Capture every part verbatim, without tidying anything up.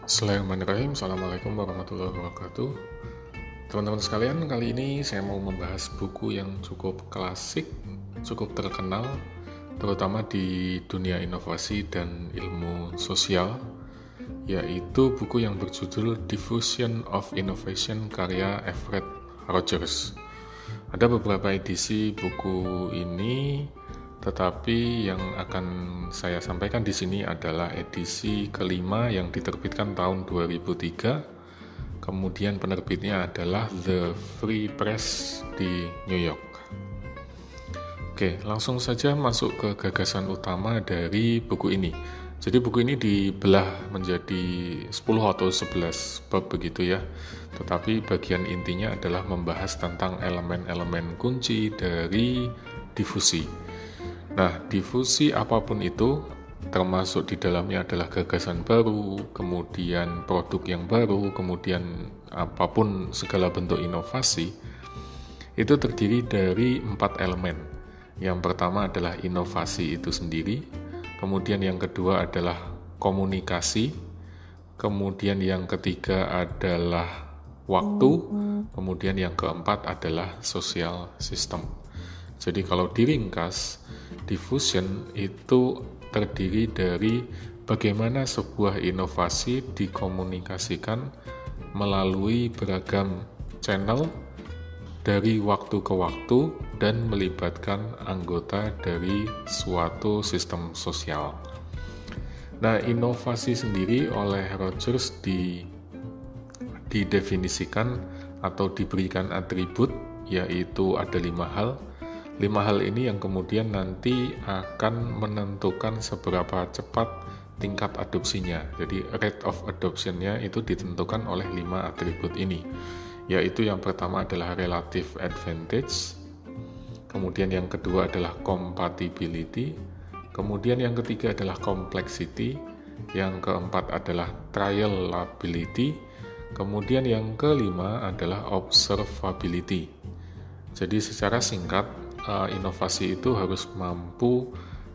Bismillahirrahmanirrahim. Assalamualaikum warahmatullahi wabarakatuh. Teman-teman sekalian, kali ini saya mau membahas buku yang cukup klasik, cukup terkenal, terutama di dunia inovasi dan ilmu sosial, yaitu buku yang berjudul Diffusion of Innovation karya Everett Rogers. Ada beberapa edisi buku ini, tetapi yang akan saya sampaikan di sini adalah edisi kelima yang diterbitkan tahun dua ribu tiga. Kemudian penerbitnya adalah The Free Press di New York. Oke, langsung saja masuk ke gagasan utama dari buku ini. Jadi buku ini dibelah menjadi sepuluh atau sebelas bab begitu ya. Tetapi bagian intinya adalah membahas tentang elemen-elemen kunci dari difusi. Nah, difusi apapun itu, termasuk di dalamnya adalah gagasan baru, kemudian produk yang baru, kemudian apapun segala bentuk inovasi, itu terdiri dari empat elemen. Yang pertama adalah inovasi itu sendiri, kemudian yang kedua adalah komunikasi, kemudian yang ketiga adalah waktu, kemudian yang keempat adalah social system. Jadi kalau diringkas, diffusion itu terdiri dari bagaimana sebuah inovasi dikomunikasikan melalui beragam channel dari waktu ke waktu dan melibatkan anggota dari suatu sistem sosial. Nah, inovasi sendiri oleh Rogers di, didefinisikan atau diberikan atribut, yaitu ada lima hal. Lima hal ini yang kemudian nanti akan menentukan seberapa cepat tingkat adopsinya. Jadi rate of adoption-nya itu ditentukan oleh lima atribut ini, yaitu yang pertama adalah relative advantage, kemudian yang kedua adalah compatibility, kemudian yang ketiga adalah complexity, yang keempat adalah trialability, kemudian yang kelima adalah observability. Jadi secara singkat, inovasi itu harus mampu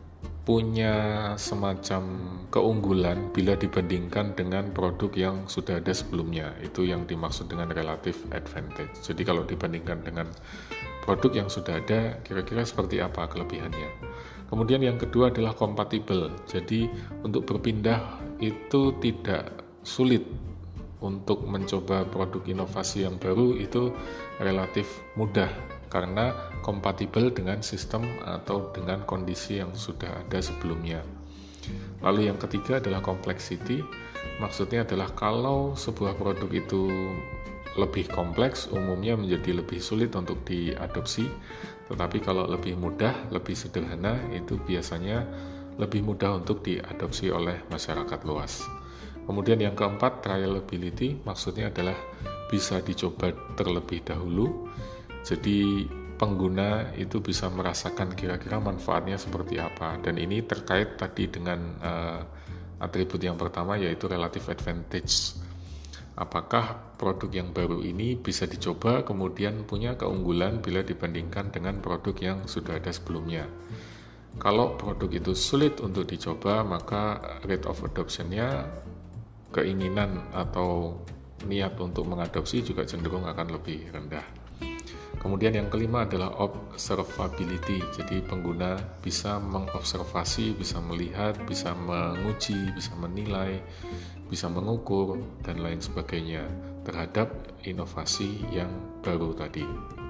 punya semacam keunggulan bila dibandingkan dengan produk yang sudah ada sebelumnya. Itu yang dimaksud dengan relative advantage. Jadi kalau dibandingkan dengan produk yang sudah ada, kira-kira seperti apa kelebihannya. Kemudian yang kedua adalah compatible. Jadi untuk berpindah itu tidak sulit. Untuk mencoba produk inovasi yang baru itu relatif mudah karena kompatibel dengan sistem atau dengan kondisi yang sudah ada sebelumnya. Lalu yang ketiga adalah complexity. Maksudnya adalah kalau sebuah produk itu lebih kompleks, umumnya menjadi lebih sulit untuk diadopsi. Tetapi kalau lebih mudah, lebih sederhana, itu biasanya lebih mudah untuk diadopsi oleh masyarakat luas. Kemudian yang keempat, trialability, maksudnya adalah bisa dicoba terlebih dahulu. Jadi pengguna itu bisa merasakan kira-kira manfaatnya seperti apa. Dan ini terkait tadi dengan uh, atribut yang pertama, yaitu relative advantage. Apakah produk yang baru ini bisa dicoba kemudian punya keunggulan bila dibandingkan dengan produk yang sudah ada sebelumnya. Kalau produk itu sulit untuk dicoba, maka rate of adoption-nya, keinginan atau niat untuk mengadopsi juga cenderung akan lebih rendah. Kemudian yang kelima adalah observability. Jadi pengguna bisa mengobservasi, bisa melihat, bisa menguji, bisa menilai, bisa mengukur, dan lain sebagainya terhadap inovasi yang baru tadi.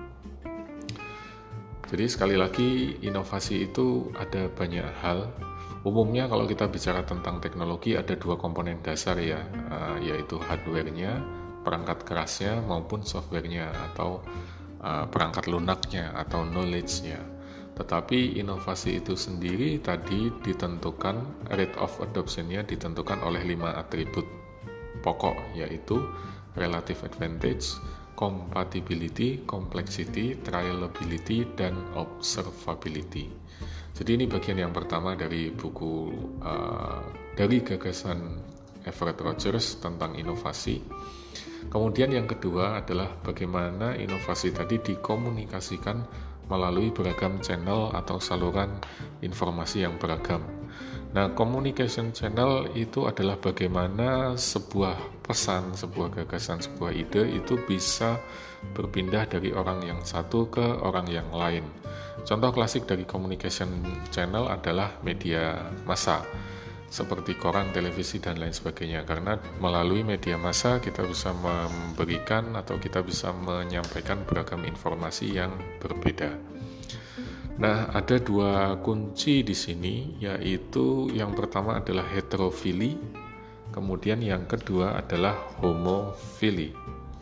Jadi sekali lagi, inovasi itu ada banyak hal. Umumnya kalau kita bicara tentang teknologi ada dua komponen dasar ya, yaitu hardware-nya, perangkat kerasnya maupun software-nya atau uh, perangkat lunaknya atau knowledge-nya. Tetapi inovasi itu sendiri tadi ditentukan, rate of adoption-nya ditentukan oleh lima atribut pokok, yaitu relative advantage, compatibility, complexity, trialability, dan observability. Jadi ini bagian yang pertama dari buku uh, dari gagasan Everett Rogers tentang inovasi. Kemudian yang kedua adalah bagaimana inovasi tadi dikomunikasikan melalui beragam channel atau saluran informasi yang beragam. Nah, communication channel itu adalah bagaimana sebuah pesan, sebuah gagasan, sebuah ide itu bisa berpindah dari orang yang satu ke orang yang lain. Contoh klasik dari communication channel adalah media massa, seperti koran, televisi, dan lain sebagainya. Karena melalui media massa kita bisa memberikan atau kita bisa menyampaikan beragam informasi yang berbeda. Nah, ada dua kunci di sini, yaitu yang pertama adalah heterofili, kemudian yang kedua adalah homofili.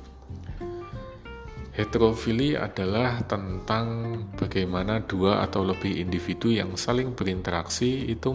Heterofili adalah tentang bagaimana dua atau lebih individu yang saling berinteraksi itu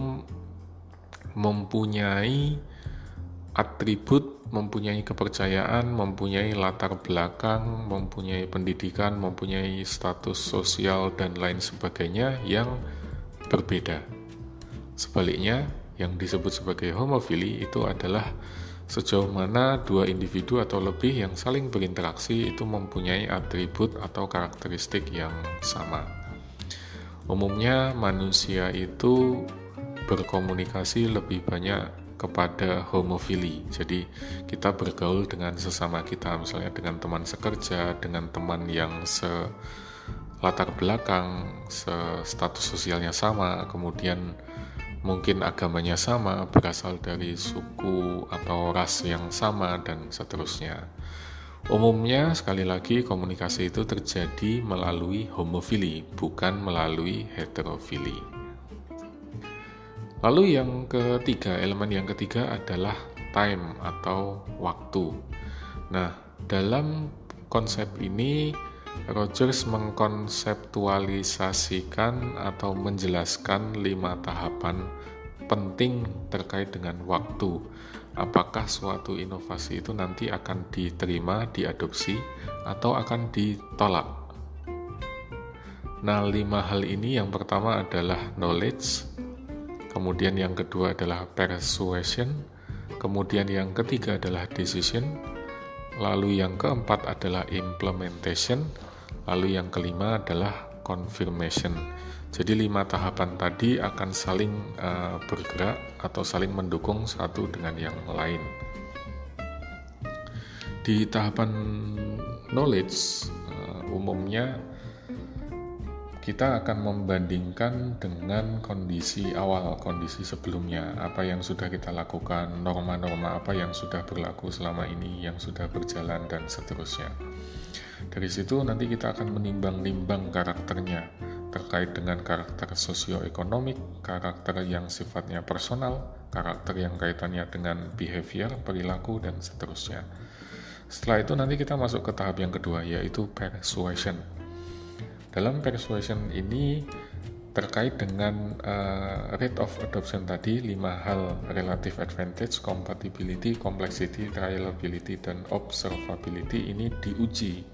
mempunyai atribut, mempunyai kepercayaan, mempunyai latar belakang, mempunyai pendidikan, mempunyai status sosial, dan lain sebagainya yang berbeda. Sebaliknya, yang disebut sebagai homofili itu adalah sejauh mana dua individu atau lebih yang saling berinteraksi itu mempunyai atribut atau karakteristik yang sama. Umumnya manusia itu berkomunikasi lebih banyak kepada homofili. Jadi kita bergaul dengan sesama kita, misalnya dengan teman sekerja, dengan teman yang selatar belakang, status sosialnya sama, kemudian mungkin agamanya sama, berasal dari suku atau ras yang sama, dan seterusnya. Umumnya, sekali lagi, komunikasi itu terjadi melalui homofili, bukan melalui heterofili. Lalu yang ketiga, elemen yang ketiga adalah time atau waktu. Nah, dalam konsep ini Rogers mengkonseptualisasikan atau menjelaskan lima tahapan penting terkait dengan waktu. Apakah suatu inovasi itu nanti akan diterima, diadopsi, atau akan ditolak? Nah, lima hal ini yang pertama adalah knowledge, kemudian yang kedua adalah persuasion, kemudian yang ketiga adalah decision, lalu yang keempat adalah implementation, lalu yang kelima adalah confirmation. Jadi lima tahapan tadi akan saling uh, bergerak atau saling mendukung satu dengan yang lain. Di tahapan knowledge, uh, umumnya kita akan membandingkan dengan kondisi awal, kondisi sebelumnya, apa yang sudah kita lakukan, norma-norma apa yang sudah berlaku selama ini, yang sudah berjalan, dan seterusnya. Dari situ nanti kita akan menimbang-nimbang karakternya, terkait dengan karakter sosioekonomik, karakter yang sifatnya personal, karakter yang kaitannya dengan behavior, perilaku, dan seterusnya. Setelah itu nanti kita masuk ke tahap yang kedua, yaitu persuasion. Dalam persuasion ini terkait dengan uh, rate of adoption tadi, lima hal: relative advantage, compatibility, complexity, trialability, dan observability ini diuji.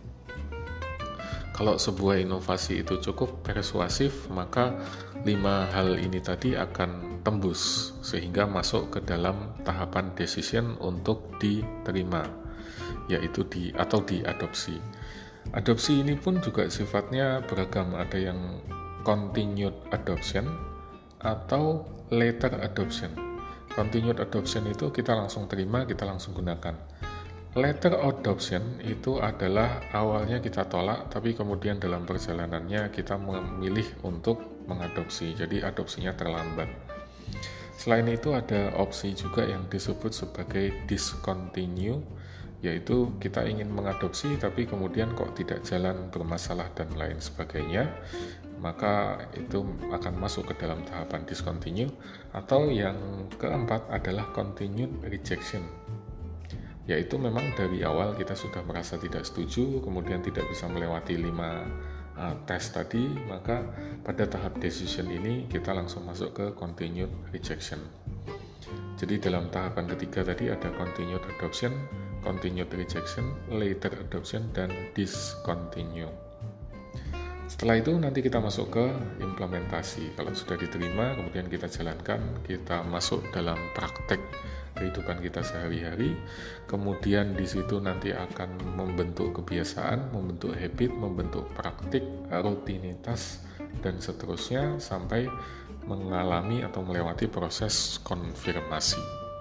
Kalau sebuah inovasi itu cukup persuasif, maka lima hal ini tadi akan tembus sehingga masuk ke dalam tahapan decision untuk diterima, yaitu di atau diadopsi. Adopsi ini pun juga sifatnya beragam, ada yang continued adoption atau later adoption. Continued adoption itu kita langsung terima, kita langsung gunakan. Later adoption itu adalah awalnya kita tolak, tapi kemudian dalam perjalanannya kita memilih untuk mengadopsi, jadi adopsinya terlambat. Selain itu ada opsi juga yang disebut sebagai discontinue, yaitu kita ingin mengadopsi tapi kemudian kok tidak jalan, bermasalah, dan lain sebagainya, maka itu akan masuk ke dalam tahapan discontinue. Atau yang keempat adalah continued rejection, yaitu memang dari awal kita sudah merasa tidak setuju, kemudian tidak bisa melewati lima uh, tes tadi, maka pada tahap decision ini kita langsung masuk ke continued rejection. Jadi dalam tahapan ketiga tadi ada continued adoption, continued rejection, later adoption, dan discontinue. Setelah itu nanti kita masuk ke implementasi. Kalau sudah diterima, kemudian kita jalankan, kita masuk dalam praktek kehidupan kita sehari-hari. Kemudian di situ nanti akan membentuk kebiasaan, membentuk habit, membentuk praktik, rutinitas, dan seterusnya sampai mengalami atau melewati proses konfirmasi.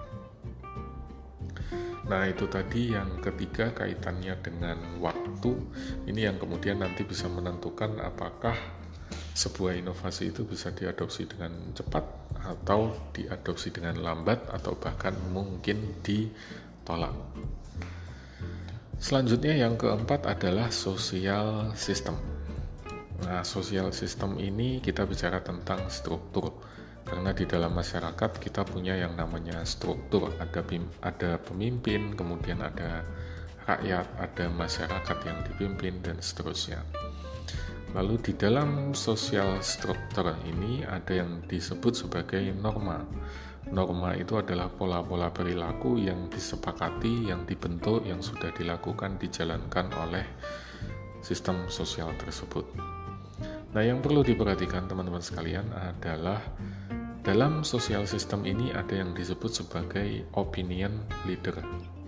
Nah, itu tadi yang ketiga kaitannya dengan waktu. Ini yang kemudian nanti bisa menentukan apakah sebuah inovasi itu bisa diadopsi dengan cepat atau diadopsi dengan lambat atau bahkan mungkin ditolak. Selanjutnya yang keempat adalah social system. Nah, social system ini kita bicara tentang struktur. Karena di dalam masyarakat kita punya yang namanya struktur, ada pim, ada pemimpin, kemudian ada rakyat, ada masyarakat yang dipimpin, dan seterusnya. Lalu di dalam social structure ini ada yang disebut sebagai norma. Norma itu adalah pola-pola perilaku yang disepakati, yang dibentuk, yang sudah dilakukan, dijalankan oleh sistem sosial tersebut. Nah, yang perlu diperhatikan teman-teman sekalian adalah dalam social system ini ada yang disebut sebagai opinion leader.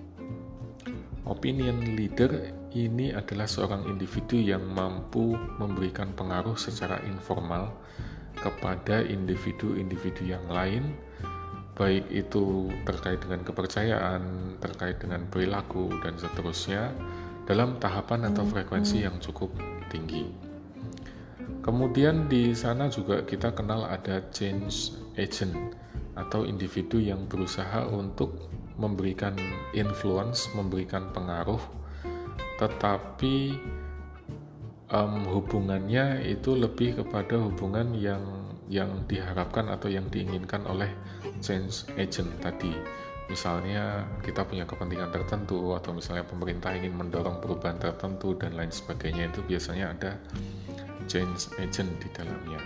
Opinion leader ini adalah seorang individu yang mampu memberikan pengaruh secara informal kepada individu-individu yang lain, baik itu terkait dengan kepercayaan, terkait dengan perilaku, dan seterusnya, dalam tahapan atau frekuensi yang cukup tinggi. Kemudian di sana juga kita kenal ada change agent atau individu yang berusaha untuk memberikan influence, memberikan pengaruh, tetapi um, hubungannya itu lebih kepada hubungan yang yang diharapkan atau yang diinginkan oleh change agent tadi. Misalnya kita punya kepentingan tertentu, atau misalnya pemerintah ingin mendorong perubahan tertentu dan lain sebagainya, itu biasanya ada change agent di dalamnya.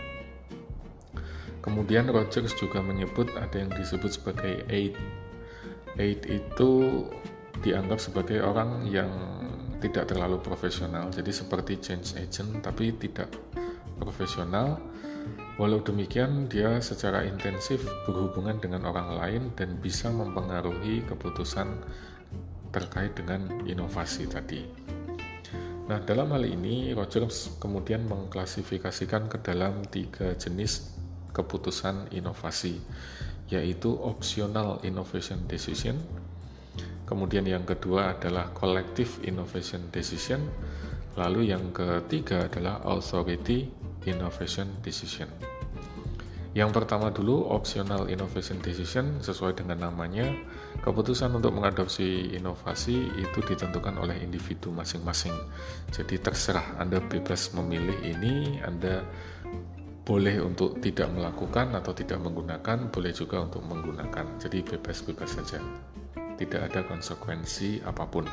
Kemudian Rogers juga menyebut ada yang disebut sebagai aid. Aid itu dianggap sebagai orang yang tidak terlalu profesional, jadi seperti change agent tapi tidak profesional. Walau demikian, dia secara intensif berhubungan dengan orang lain dan bisa mempengaruhi keputusan terkait dengan inovasi tadi. Nah, dalam hal ini Rogers kemudian mengklasifikasikan ke dalam tiga jenis keputusan inovasi, yaitu optional innovation decision. Kemudian yang kedua adalah collective innovation decision. Lalu yang ketiga adalah authority innovation decision. Yang pertama dulu, optional innovation decision, sesuai dengan namanya, keputusan untuk mengadopsi inovasi itu ditentukan oleh individu masing-masing. Jadi terserah, Anda bebas memilih ini, Anda boleh untuk tidak melakukan atau tidak menggunakan, boleh juga untuk menggunakan. Jadi bebas-bebas saja, tidak ada konsekuensi apapun.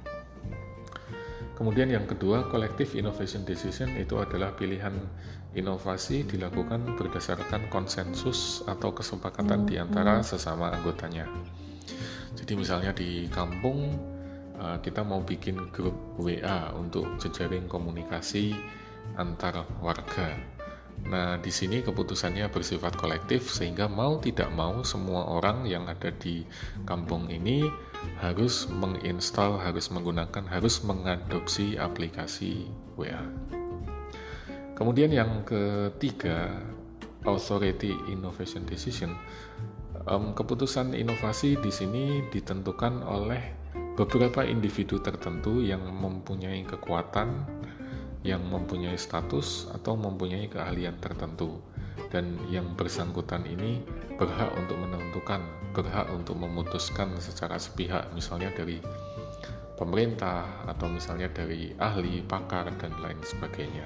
Kemudian yang kedua, collective innovation decision itu adalah pilihan inovasi dilakukan berdasarkan konsensus atau kesepakatan di antara sesama anggotanya. Jadi misalnya di kampung kita mau bikin grup W A untuk jejaring komunikasi antar warga. Nah, di sini keputusannya bersifat kolektif sehingga mau tidak mau semua orang yang ada di kampung ini harus menginstal, harus menggunakan, harus mengadopsi aplikasi W A. Kemudian yang ketiga, authority innovation decision. Um, keputusan inovasi di sini ditentukan oleh beberapa individu tertentu yang mempunyai kekuatan, yang mempunyai status atau mempunyai keahlian tertentu, dan yang bersangkutan ini berhak untuk menentukan, berhak untuk memutuskan secara sepihak, misalnya dari pemerintah atau misalnya dari ahli, pakar, dan lain sebagainya.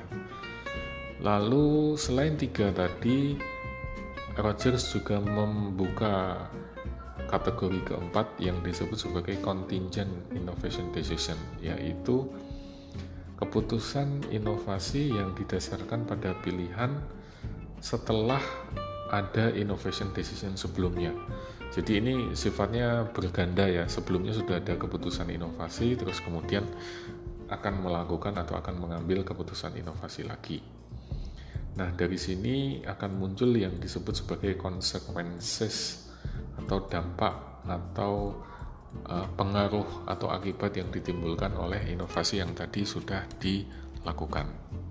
Lalu selain tiga tadi, Rogers juga membuka kategori keempat yang disebut sebagai contingent innovation decision, yaitu keputusan inovasi yang didasarkan pada pilihan setelah ada innovation decision sebelumnya. Jadi ini sifatnya berganda ya, sebelumnya sudah ada keputusan inovasi, terus kemudian akan melakukan atau akan mengambil keputusan inovasi lagi. Nah, dari sini akan muncul yang disebut sebagai consequences atau dampak atau uh, pengaruh atau akibat yang ditimbulkan oleh inovasi yang tadi sudah dilakukan.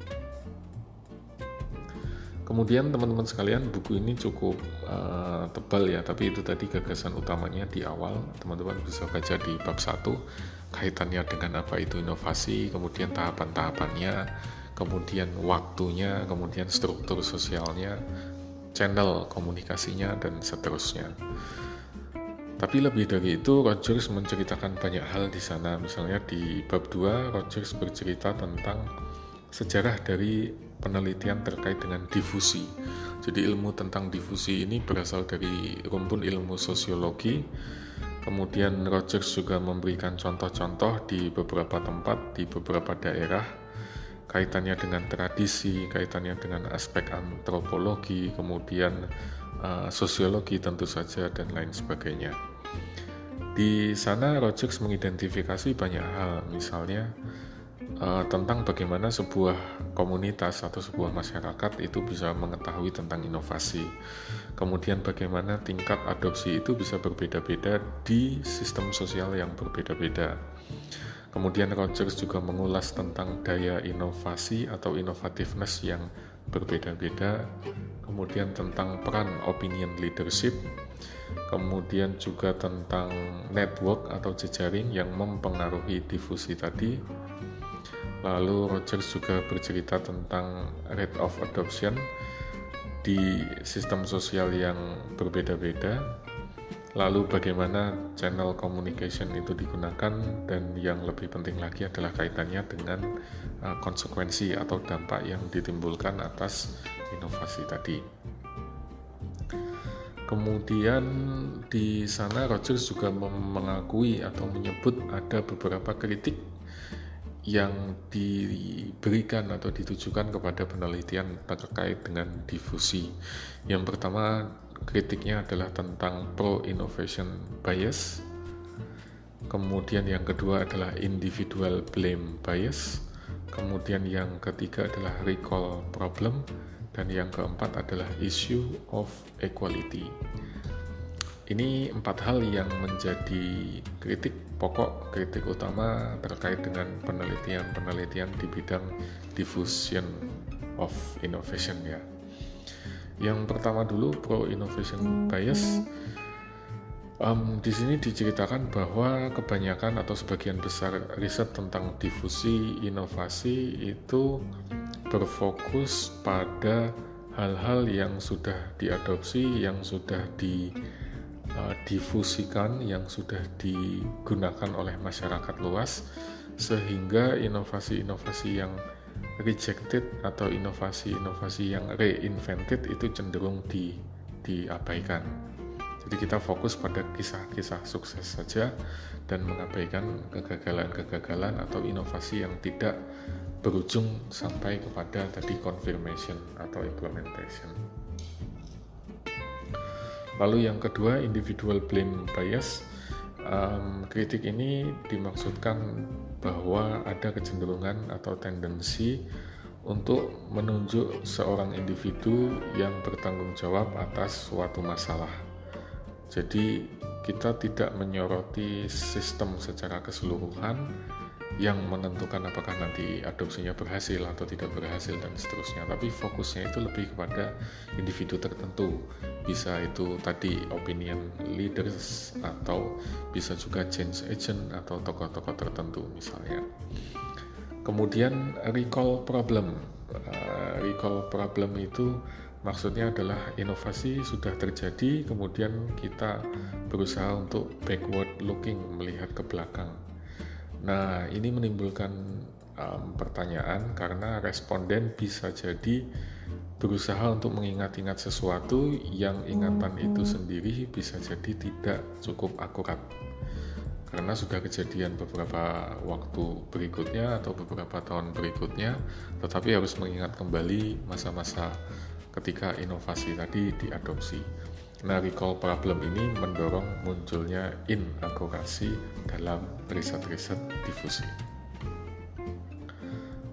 Kemudian teman-teman sekalian, buku ini cukup uh, tebal ya, tapi itu tadi gagasan utamanya di awal. Teman-teman bisa baca di bab satu, kaitannya dengan apa itu inovasi, kemudian tahapan-tahapannya, kemudian waktunya, kemudian struktur sosialnya, channel komunikasinya, dan seterusnya. Tapi lebih dari itu, Rogers menceritakan banyak hal di sana. Misalnya di bab dua, Rogers bercerita tentang sejarah dari penelitian terkait dengan difusi. Jadi ilmu tentang difusi ini berasal dari rumpun ilmu sosiologi. Kemudian Rogers juga memberikan contoh-contoh di beberapa tempat, di beberapa daerah, kaitannya dengan tradisi, kaitannya dengan aspek antropologi, kemudian uh, sosiologi tentu saja, dan lain sebagainya. Di sana Rogers mengidentifikasi banyak hal, misalnya Uh, tentang bagaimana sebuah komunitas atau sebuah masyarakat itu bisa mengetahui tentang inovasi. Kemudian bagaimana tingkat adopsi itu bisa berbeda-beda di sistem sosial yang berbeda-beda. Kemudian Rogers juga mengulas tentang daya inovasi atau innovativeness yang berbeda-beda. Kemudian tentang peran opinion leadership. Kemudian juga tentang network atau jejaring yang mempengaruhi difusi tadi. Lalu Rogers juga bercerita tentang rate of adoption di sistem sosial yang berbeda-beda. Lalu bagaimana channel communication itu digunakan, dan yang lebih penting lagi adalah kaitannya dengan uh, konsekuensi atau dampak yang ditimbulkan atas inovasi tadi. Kemudian di sana Rogers juga mengakui atau menyebut ada beberapa kritik yang diberikan atau ditujukan kepada penelitian terkait dengan difusi. Yang pertama, kritiknya adalah tentang pro-innovation bias. Kemudian yang kedua adalah individual blame bias. Kemudian yang ketiga adalah recall problem. Dan yang keempat adalah issue of equality. Ini empat hal yang menjadi kritik pokok, kritik utama terkait dengan penelitian-penelitian di bidang diffusion of innovation ya. Yang pertama dulu, pro-innovation bias. Um, di sini diceritakan bahwa kebanyakan atau sebagian besar riset tentang difusi inovasi itu berfokus pada hal-hal yang sudah diadopsi, yang sudah di Uh, difusikan, yang sudah digunakan oleh masyarakat luas, sehingga inovasi-inovasi yang rejected atau inovasi-inovasi yang reinvented itu cenderung di, diabaikan. Jadi kita fokus pada kisah-kisah sukses saja dan mengabaikan kegagalan-kegagalan atau inovasi yang tidak berujung sampai kepada tadi confirmation atau implementation. Lalu yang kedua, individual blame bias. Um, kritik ini dimaksudkan bahwa ada kecenderungan atau tendensi untuk menunjuk seorang individu yang bertanggung jawab atas suatu masalah. Jadi kita tidak menyoroti sistem secara keseluruhan yang menentukan apakah nanti adopsinya berhasil atau tidak berhasil dan seterusnya, tapi fokusnya itu lebih kepada individu tertentu. Bisa itu tadi opinion leaders atau bisa juga change agent atau tokoh-tokoh tertentu misalnya. Kemudian recall problem. Uh, recall problem itu maksudnya adalah inovasi sudah terjadi, kemudian kita berusaha untuk backward looking, melihat ke belakang. Nah, ini menimbulkan um, pertanyaan karena responden bisa jadi berusaha untuk mengingat-ingat sesuatu yang ingatan itu sendiri bisa jadi tidak cukup akurat. Karena sudah kejadian beberapa waktu berikutnya atau beberapa tahun berikutnya, tetapi harus mengingat kembali masa-masa ketika inovasi tadi diadopsi. Nah, recall problem ini mendorong munculnya inakurasi dalam riset-riset difusi.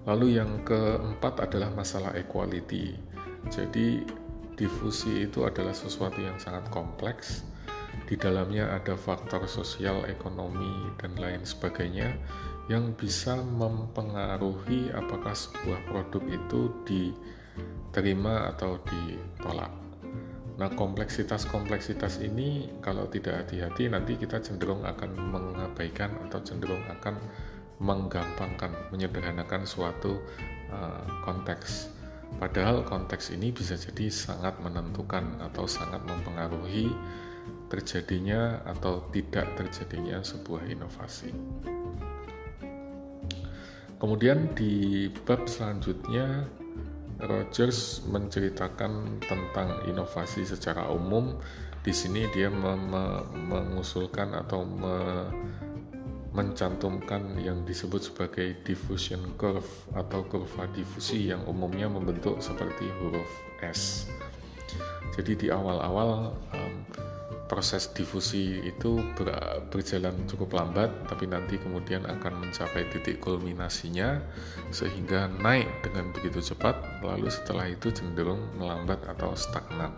Lalu yang keempat adalah masalah equality. Jadi difusi itu adalah sesuatu yang sangat kompleks. Di dalamnya ada faktor sosial, ekonomi, dan lain sebagainya yang bisa mempengaruhi apakah sebuah produk itu diterima atau ditolak. Nah, kompleksitas-kompleksitas ini kalau tidak hati-hati nanti kita cenderung akan mengabaikan atau cenderung akan menggampangkan, menyederhanakan suatu uh, konteks. Padahal konteks ini bisa jadi sangat menentukan atau sangat mempengaruhi terjadinya atau tidak terjadinya sebuah inovasi. Kemudian di bab selanjutnya Rogers menceritakan tentang inovasi secara umum. Di sini dia mem- mengusulkan atau me- mencantumkan yang disebut sebagai diffusion curve atau kurva difusi yang umumnya membentuk seperti huruf S. Jadi di awal-awal um, proses difusi itu ber, berjalan cukup lambat, tapi nanti kemudian akan mencapai titik kulminasinya sehingga naik dengan begitu cepat, lalu setelah itu cenderung melambat atau stagnan.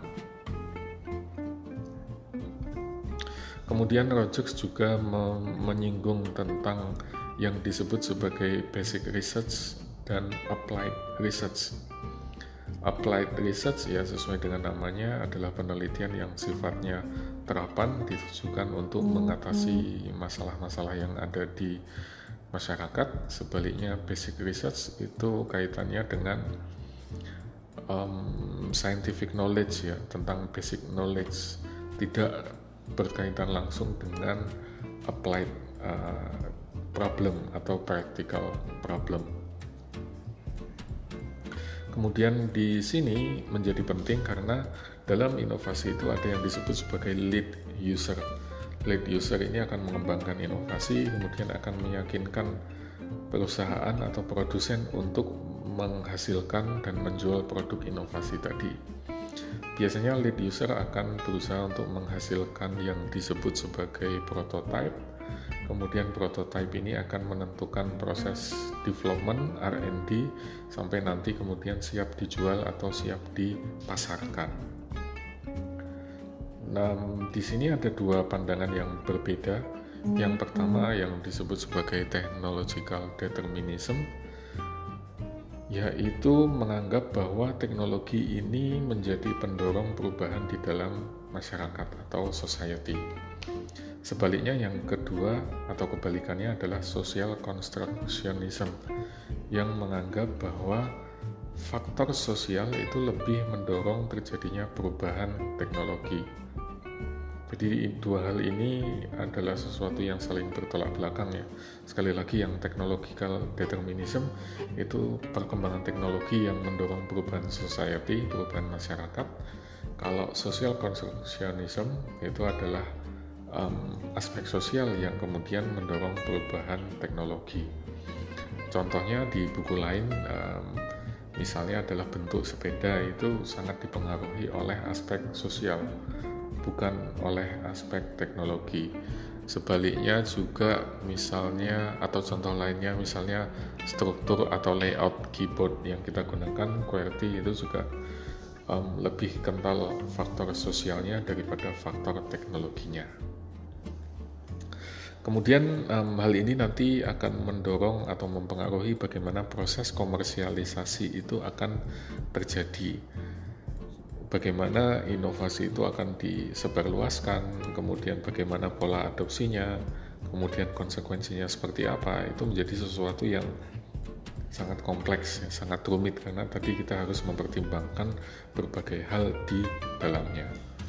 Kemudian Rogers juga menyinggung tentang yang disebut sebagai basic research dan applied research. Applied research ya sesuai dengan namanya adalah penelitian yang sifatnya terapan, ditujukan untuk mengatasi masalah-masalah yang ada di masyarakat. Sebaliknya basic research itu kaitannya dengan um, scientific knowledge ya, tentang basic knowledge, tidak berkaitan langsung dengan applied uh, problem atau practical problem. Kemudian di sini menjadi penting karena dalam inovasi itu ada yang disebut sebagai lead user. Lead user ini akan mengembangkan inovasi, kemudian akan meyakinkan perusahaan atau produsen untuk menghasilkan dan menjual produk inovasi tadi. Biasanya lead user akan berusaha untuk menghasilkan yang disebut sebagai prototype. Kemudian prototype ini akan menentukan proses development R and D sampai nanti kemudian siap dijual atau siap dipasarkan. Nah, di sini ada dua pandangan yang berbeda. Yang pertama yang disebut sebagai technological determinism, yaitu menganggap bahwa teknologi ini menjadi pendorong perubahan di dalam masyarakat atau society. Sebaliknya yang kedua atau kebalikannya adalah social constructionism yang menganggap bahwa faktor sosial itu lebih mendorong terjadinya perubahan teknologi. Jadi dua hal ini adalah sesuatu yang saling bertolak belakang ya. Sekali lagi yang technological determinism itu perkembangan teknologi yang mendorong perubahan society, perubahan masyarakat. Kalau social constructionism itu adalah Um, aspek sosial yang kemudian mendorong perubahan teknologi. Contohnya di buku lain, um, misalnya adalah bentuk sepeda itu sangat dipengaruhi oleh aspek sosial, bukan oleh aspek teknologi. Sebaliknya juga misalnya atau contoh lainnya misalnya struktur atau layout keyboard yang kita gunakan QWERTY itu juga um, lebih kental faktor sosialnya daripada faktor teknologinya. Kemudian um, hal ini nanti akan mendorong atau mempengaruhi bagaimana proses komersialisasi itu akan terjadi. Bagaimana inovasi itu akan disebarluaskan, kemudian bagaimana pola adopsinya, kemudian konsekuensinya seperti apa, itu menjadi sesuatu yang sangat kompleks, ya, sangat rumit karena tadi kita harus mempertimbangkan berbagai hal di dalamnya.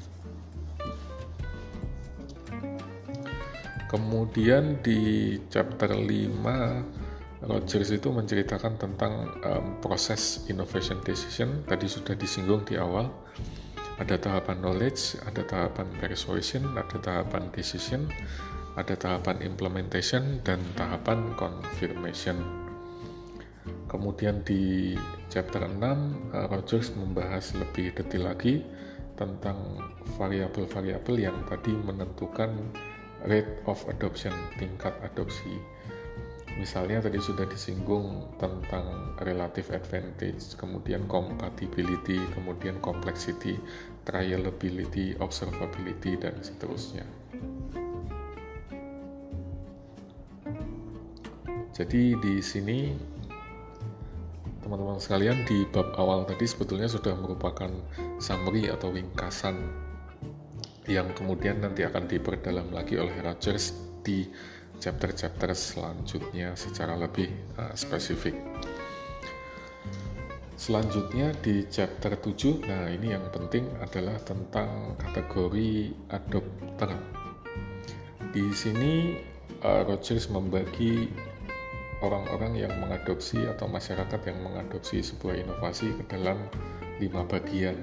Kemudian di chapter lima Rogers itu menceritakan tentang um, proses innovation decision. Tadi sudah disinggung di awal. Ada tahapan knowledge, ada tahapan persuasion, ada tahapan decision, ada tahapan implementation, dan tahapan confirmation. Kemudian di chapter enam Rogers membahas lebih detail lagi tentang variabel-variabel yang tadi menentukan rate of adoption, tingkat adopsi. Misalnya tadi sudah disinggung tentang relative advantage, kemudian compatibility, kemudian complexity, trialability, observability, dan seterusnya. Jadi di sini teman-teman sekalian, di bab awal tadi sebetulnya sudah merupakan summary atau ringkasan yang kemudian nanti akan diperdalam lagi oleh Rogers di chapter-chapter selanjutnya secara lebih uh, spesifik. Selanjutnya di chapter tujuh, nah ini yang penting adalah tentang kategori adopter. Di sini uh, Rogers membagi orang-orang yang mengadopsi atau masyarakat yang mengadopsi sebuah inovasi ke dalam lima bagian.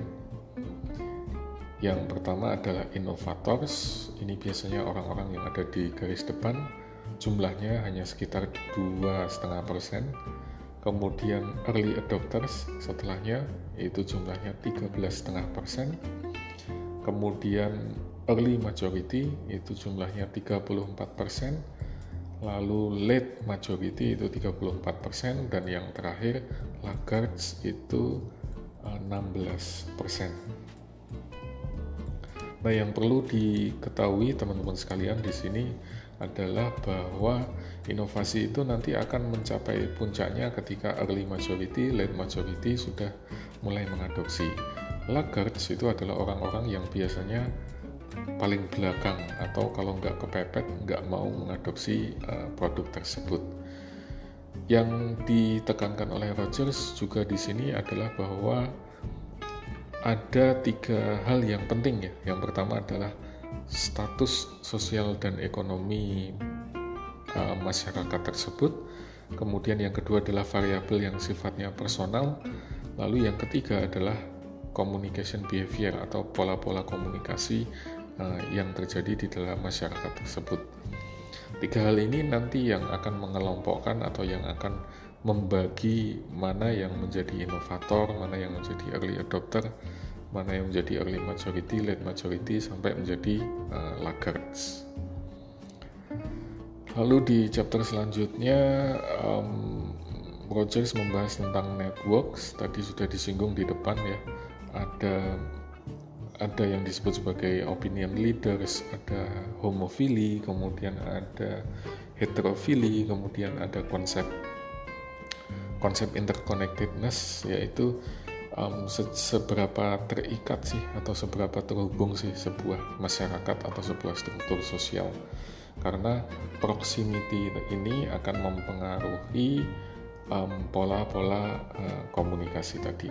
Yang pertama adalah innovators, ini biasanya orang-orang yang ada di garis depan, jumlahnya hanya sekitar dua koma lima persen. Kemudian early adopters, setelahnya itu jumlahnya tiga belas koma lima persen. Kemudian early majority, itu jumlahnya tiga puluh empat persen. Lalu late majority itu tiga puluh empat persen, dan yang terakhir laggards itu enam belas persen. Nah, yang perlu diketahui teman-teman sekalian di sini adalah bahwa inovasi itu nanti akan mencapai puncaknya ketika early majority, late majority sudah mulai mengadopsi. Laggards itu adalah orang-orang yang biasanya paling belakang atau kalau nggak kepepet, nggak mau mengadopsi uh, produk tersebut. Yang ditekankan oleh Rogers juga di sini adalah bahwa ada tiga hal yang penting ya. Yang pertama adalah status sosial dan ekonomi uh, masyarakat tersebut. Kemudian yang kedua adalah variabel yang sifatnya personal. Lalu yang ketiga adalah communication behavior atau pola-pola komunikasi uh, yang terjadi di dalam masyarakat tersebut. Tiga hal ini nanti yang akan mengelompokkan atau yang akan membagi mana yang menjadi inovator, mana yang menjadi early adopter, mana yang menjadi early majority, late majority, sampai menjadi uh, laggards. Lalu di chapter selanjutnya um, Rogers membahas tentang networks. Tadi sudah disinggung di depan ya, ada ada yang disebut sebagai opinion leaders, ada homophily, kemudian ada heterophily, kemudian ada konsep konsep interconnectedness, yaitu um, se- seberapa terikat sih atau seberapa terhubung sih sebuah masyarakat atau sebuah struktur sosial, karena proximity ini akan mempengaruhi um, pola-pola uh, komunikasi tadi.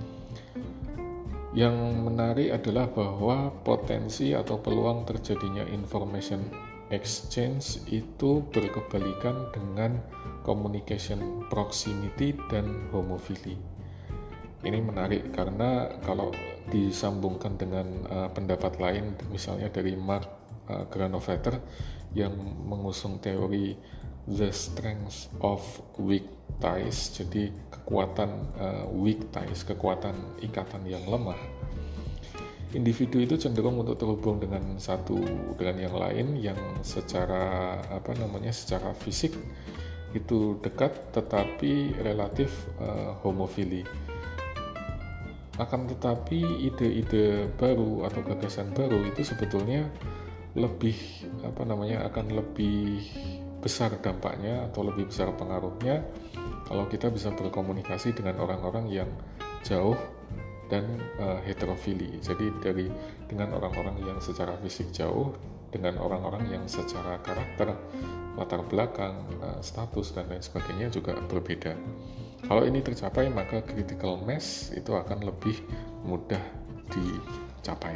Yang menarik adalah bahwa potensi atau peluang terjadinya information exchange itu berkebalikan dengan communication proximity dan homophily. Ini menarik karena kalau disambungkan dengan uh, pendapat lain, misalnya dari Mark uh, Granovetter yang mengusung teori the strength of weak ties, jadi kekuatan uh, weak ties, kekuatan ikatan yang lemah. Individu itu cenderung untuk terhubung dengan satu dengan yang lain yang secara apa namanya secara fisik itu dekat, tetapi relatif uh, homophily. Akan tetapi ide-ide baru atau gagasan baru itu sebetulnya lebih apa namanya akan lebih besar dampaknya atau lebih besar pengaruhnya kalau kita bisa berkomunikasi dengan orang-orang yang jauh dan uh, heterophily. Jadi dari dengan orang-orang yang secara fisik jauh dengan orang-orang yang secara karakter, latar belakang, uh, status dan lain sebagainya juga berbeda. Kalau ini tercapai, maka critical mass itu akan lebih mudah dicapai.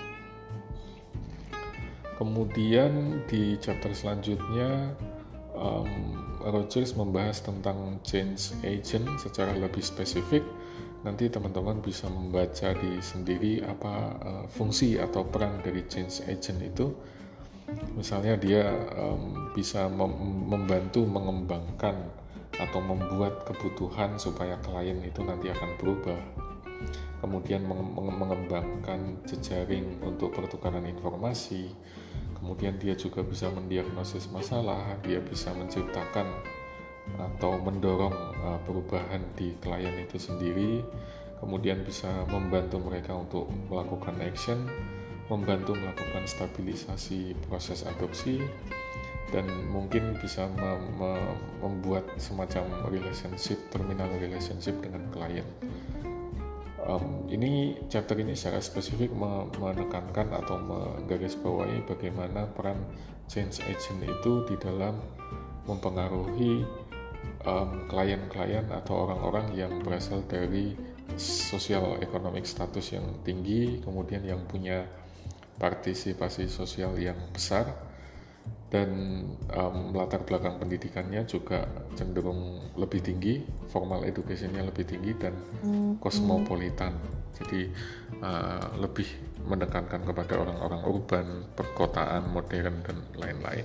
Kemudian di chapter selanjutnya um, Rogers membahas tentang change agent secara lebih spesifik. Nanti teman-teman bisa membaca di sendiri apa uh, fungsi atau peran dari change agent itu. Misalnya dia um, bisa mem- membantu mengembangkan atau membuat kebutuhan supaya klien itu nanti akan berubah. Kemudian menge- mengembangkan jejaring untuk pertukaran informasi. Kemudian dia juga bisa mendiagnosis masalah, dia bisa menciptakan atau mendorong uh, perubahan di klien itu sendiri, kemudian bisa membantu mereka untuk melakukan action, membantu melakukan stabilisasi proses adopsi, dan mungkin bisa mem- mem- membuat semacam relationship, terminal relationship dengan klien. Um, ini chapter ini secara spesifik menekankan atau menggarisbawahi bagaimana peran change agent itu di dalam mempengaruhi um, klien-klien atau orang-orang yang berasal dari sosial economic status yang tinggi, kemudian yang punya partisipasi sosial yang besar, dan um, latar belakang pendidikannya juga cenderung lebih tinggi, formal education-nya lebih tinggi, dan kosmopolitan. Jadi uh, lebih menekankan kepada orang-orang urban, perkotaan, modern, dan lain-lain.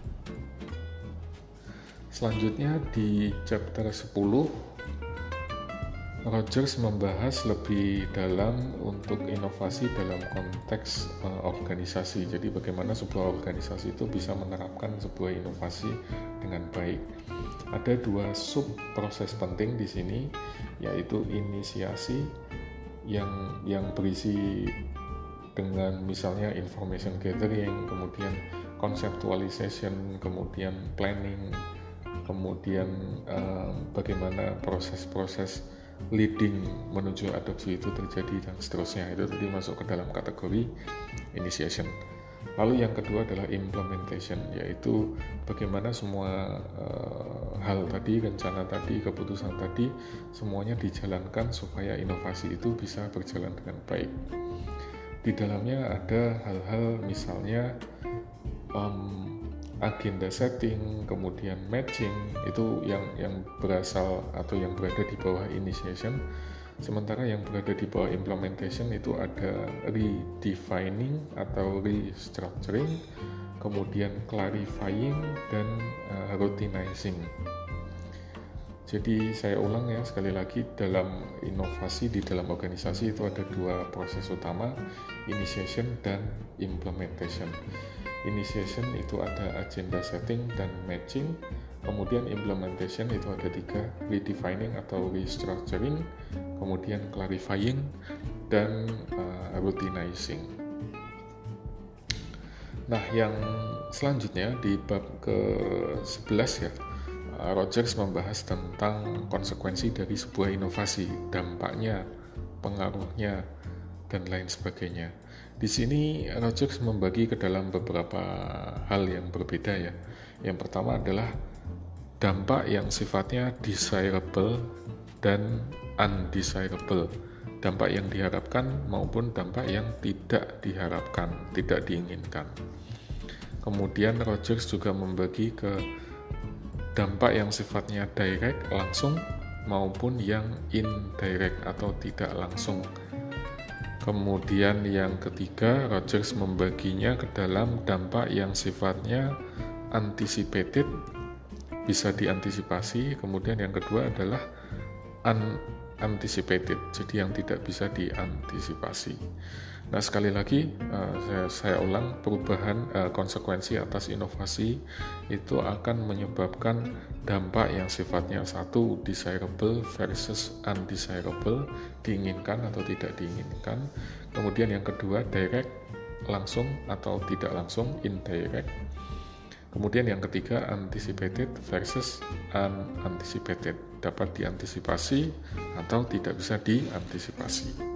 Selanjutnya di chapter sepuluh, Rogers membahas lebih dalam untuk inovasi dalam konteks uh, organisasi. Jadi bagaimana sebuah organisasi itu bisa menerapkan sebuah inovasi dengan baik. Ada dua sub proses penting di sini, yaitu inisiasi yang yang berisi dengan misalnya information gathering, kemudian conceptualization, kemudian planning, kemudian uh, bagaimana proses-proses leading menuju adopsi itu terjadi, dan seterusnya. Itu tadi masuk ke dalam kategori initiation. Lalu yang kedua adalah implementation, yaitu bagaimana semua uh, hal tadi, rencana tadi, keputusan tadi, semuanya dijalankan supaya inovasi itu bisa berjalan dengan baik. Di dalamnya ada hal-hal misalnya um, agenda setting, kemudian matching, itu yang yang berasal atau yang berada di bawah initiation. Sementara yang berada di bawah implementation itu ada redefining atau restructuring, kemudian clarifying, dan uh, routinizing. Jadi saya ulang ya sekali lagi, dalam inovasi di dalam organisasi itu ada dua proses utama, initiation dan implementation. Initiation itu ada agenda setting dan matching, kemudian implementation itu ada tiga, redefining atau restructuring, kemudian clarifying, dan uh, routinizing. Nah, yang selanjutnya di bab ke sebelas ya, Rogers membahas tentang konsekuensi dari sebuah inovasi, dampaknya, pengaruhnya, dan lain sebagainya. Di sini Rogers membagi ke dalam beberapa hal yang berbeda ya. Yang pertama adalah dampak yang sifatnya desirable dan undesirable. Dampak yang diharapkan maupun dampak yang tidak diharapkan, tidak diinginkan. Kemudian Rogers juga membagi ke dampak yang sifatnya direct, langsung, maupun yang indirect atau tidak langsung. Kemudian yang ketiga, Rogers membaginya ke dalam dampak yang sifatnya anticipated, bisa diantisipasi. Kemudian yang kedua adalah unanticipated, jadi yang tidak bisa diantisipasi. Nah, sekali lagi uh, saya, saya ulang, perubahan uh, konsekuensi atas inovasi itu akan menyebabkan dampak yang sifatnya satu, desirable versus undesirable, diinginkan atau tidak diinginkan. Kemudian yang kedua, direct, langsung atau tidak langsung, indirect. Kemudian yang ketiga, anticipated versus unanticipated, dapat diantisipasi atau tidak bisa diantisipasi.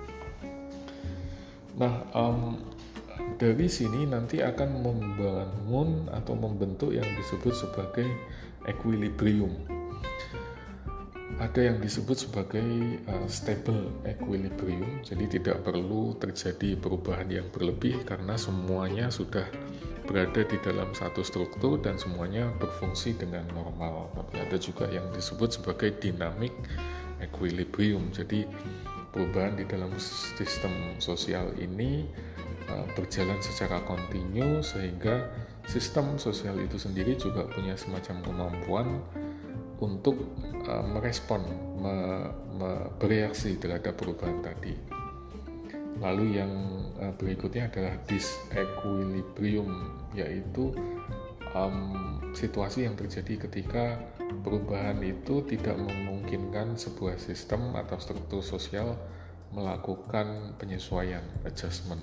Nah, um, dari sini nanti akan membangun atau membentuk yang disebut sebagai equilibrium. Ada yang disebut sebagai uh, stable equilibrium, jadi tidak perlu terjadi perubahan yang berlebih karena semuanya sudah berada di dalam satu struktur dan semuanya berfungsi dengan normal. Tapi ada juga yang disebut sebagai dynamic equilibrium, jadi perubahan di dalam sistem sosial ini uh, berjalan secara kontinu sehingga sistem sosial itu sendiri juga punya semacam kemampuan untuk uh, merespon, me, me, bereaksi terhadap perubahan tadi. Lalu yang uh, berikutnya adalah disequilibrium, yaitu um, situasi yang terjadi ketika perubahan itu tidak memungkinkan sebuah sistem atau struktur sosial melakukan penyesuaian, adjustment.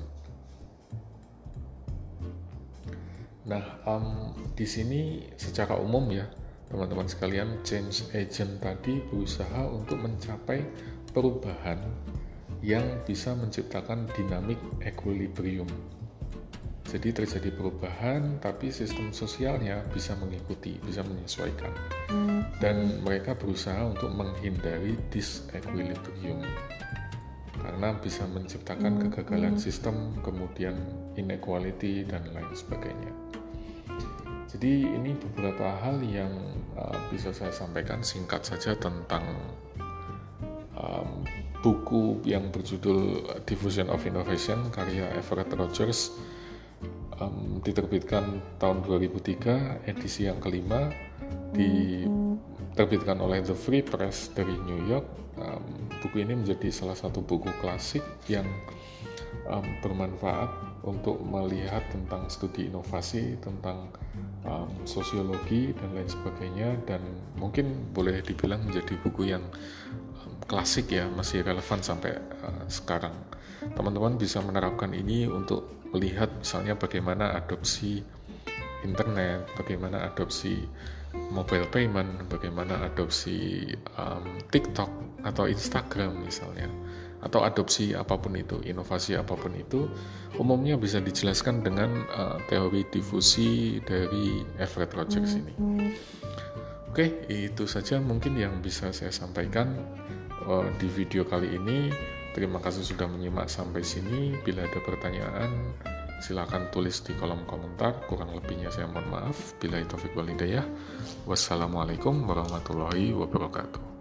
Nah, um, di sini secara umum ya, teman-teman sekalian, change agent tadi berusaha untuk mencapai perubahan yang bisa menciptakan dinamik equilibrium. Jadi terjadi perubahan, tapi sistem sosialnya bisa mengikuti, bisa menyesuaikan. Dan mereka berusaha untuk menghindari disequilibrium, karena bisa menciptakan kegagalan sistem, kemudian inequality, dan lain sebagainya. Jadi ini beberapa hal yang uh, bisa saya sampaikan singkat saja tentang um, buku yang berjudul Diffusion of Innovation karya Everett Rogers, um, diterbitkan tahun dua ribu tiga, edisi yang kelima, diterbitkan oleh The Free Press dari New York. Um, buku ini menjadi salah satu buku klasik yang um, bermanfaat untuk melihat tentang studi inovasi, tentang um, sosiologi dan lain sebagainya, dan mungkin boleh dibilang menjadi buku yang um, klasik ya, masih relevan sampai uh, sekarang. Teman-teman bisa menerapkan ini untuk melihat misalnya bagaimana adopsi internet, bagaimana adopsi mobile payment, bagaimana adopsi um, TikTok atau Instagram misalnya, atau adopsi apapun itu, inovasi apapun itu, umumnya bisa dijelaskan dengan uh, teori difusi dari Everett Rogers ini. Oke, itu saja mungkin yang bisa saya sampaikan uh, di video kali ini. Terima kasih sudah menyimak sampai sini. Bila ada pertanyaan, silakan tulis di kolom komentar. Kurang lebihnya saya mohon maaf. Billahi taufiq wal hidayah. Wassalamualaikum warahmatullahi wabarakatuh.